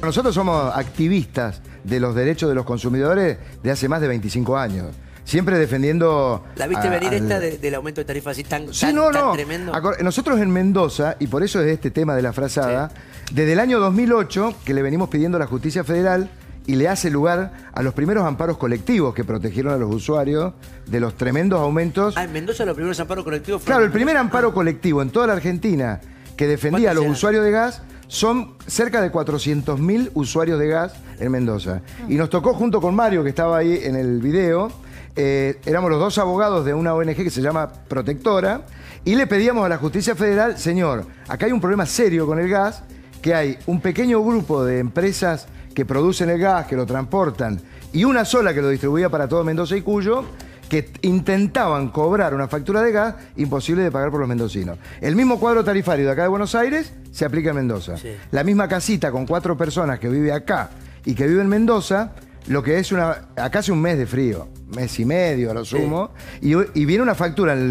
Nosotros somos activistas de los derechos de los consumidores de hace más de 25 años. Siempre defendiendo... ¿La viste venir esta del aumento de tarifas así tan tremendo? Nosotros en Mendoza, y por eso es este tema de la frazada, desde el año 2008 que le venimos pidiendo a la Justicia Federal y le hace lugar a los primeros amparos colectivos que protegieron a los usuarios de los tremendos aumentos. En Mendoza los primeros amparos colectivos fueron... Claro, el primer amparo colectivo en toda la Argentina que defendía a los usuarios de gas son cerca de 400.000 usuarios de gas en Mendoza. Y nos tocó junto con Mario, que estaba ahí en el video, éramos los dos abogados de una ONG que se llama Protectora, y le pedíamos a la Justicia Federal, señor, acá hay un problema serio con el gas, que hay un pequeño grupo de empresas que producen el gas, que lo transportan, y una sola que lo distribuía para todo Mendoza y Cuyo, que intentaban cobrar una factura de gas imposible de pagar por los mendocinos. El mismo cuadro tarifario de acá de Buenos Aires se aplica en Mendoza. Sí. La misma casita con 4 personas que vive acá y que vive en Mendoza, lo que es acá hace un mes de frío, mes y medio a lo sumo, y viene una factura en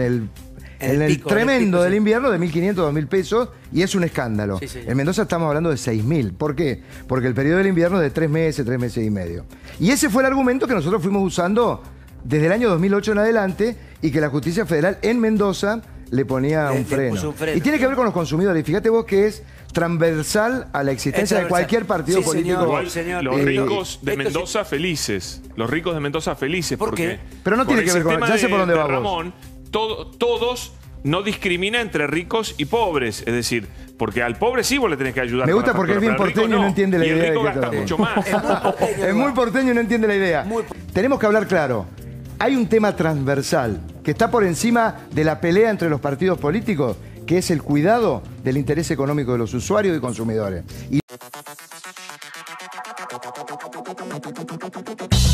el tremendo del invierno de 1.500, 2.000 pesos, y es un escándalo. Sí, sí. En Mendoza estamos hablando de 6.000. ¿Por qué? Porque el periodo del invierno es de 3 meses y medio. Y ese fue el argumento que nosotros fuimos usando desde el año 2008 en adelante, y que la Justicia Federal en Mendoza le ponía un freno. Y tiene que ver con los consumidores. Y fíjate vos que es transversal a la existencia de cualquier partido político. Igual, los ricos de Mendoza felices. Los ricos de Mendoza felices. ¿Por qué? Pero no tiene que ver con... Ya sé por dónde va Ramón, todos no discrimina entre ricos y pobres. Es decir, porque al pobre sí vos le tenés que ayudar. Me gusta porque es bien porteño y no entiende la idea. Y el rico gasta mucho más. Es muy porteño y no entiende la idea. Tenemos que hablar claro. Hay un tema transversal que está por encima de la pelea entre los partidos políticos, que es el cuidado del interés económico de los usuarios y consumidores.